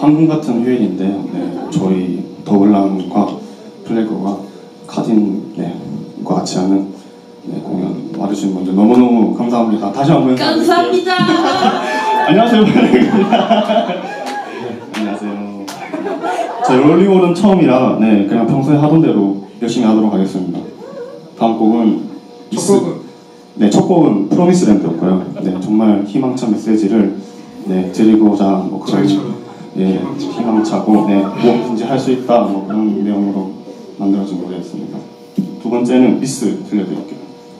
황금 같은 휴일인데요. 네, 저희 더블랑과 플래그와 카딘과 같이 하는 공연 와주신 분들 너무너무 감사합니다. 다시 한번 감사합니다. 안녕하세요, 플래그입니다. 안녕하세요. 저희 롤링홀은 처음이라 그냥 평소에 하던 대로 열심히 하도록 하겠습니다. 다음 곡은 첫 곡은 프로미스 랜드였고요. 정말 희망찬 메시지를 드리고자 그런 희망차고 무엇인지 할 수 있다 그런 내용으로 만들어진 노래였습니다. 두 번째는 미스 들려드릴게요.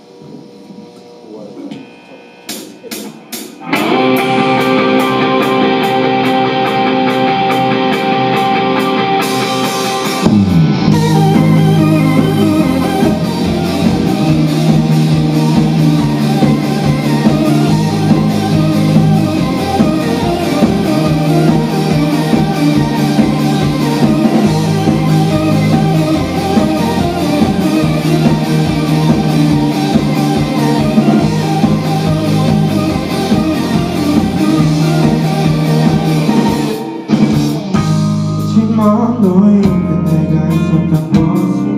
너의 옆에 내가 있었던 것을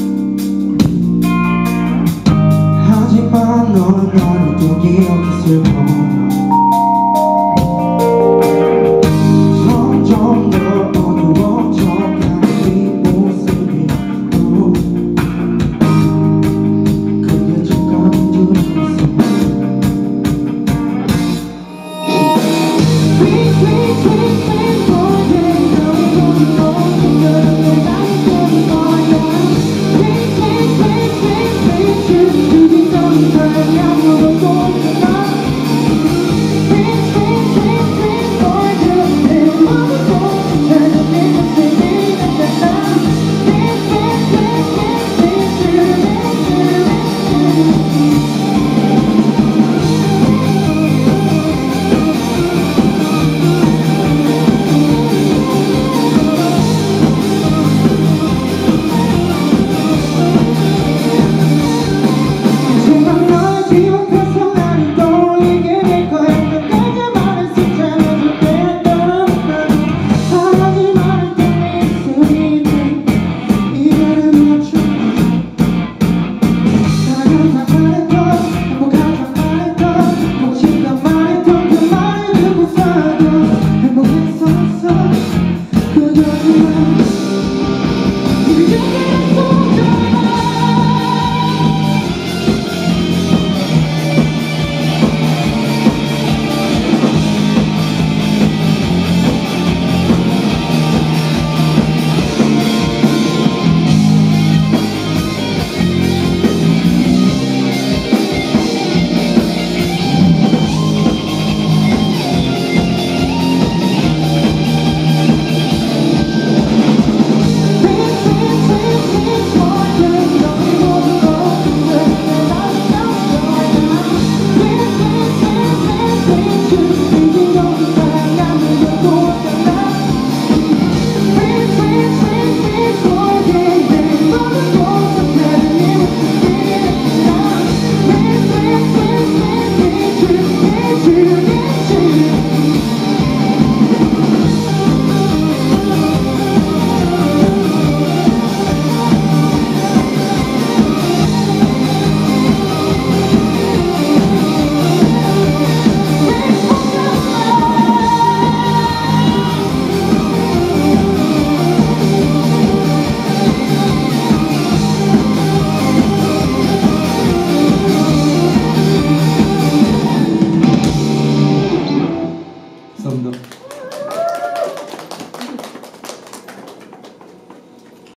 하지만 너는 나를 또 기억했을 거야. 점점 더 어두워져가는 네 모습이 그게 잠깐 두려웠어. 감사합니다.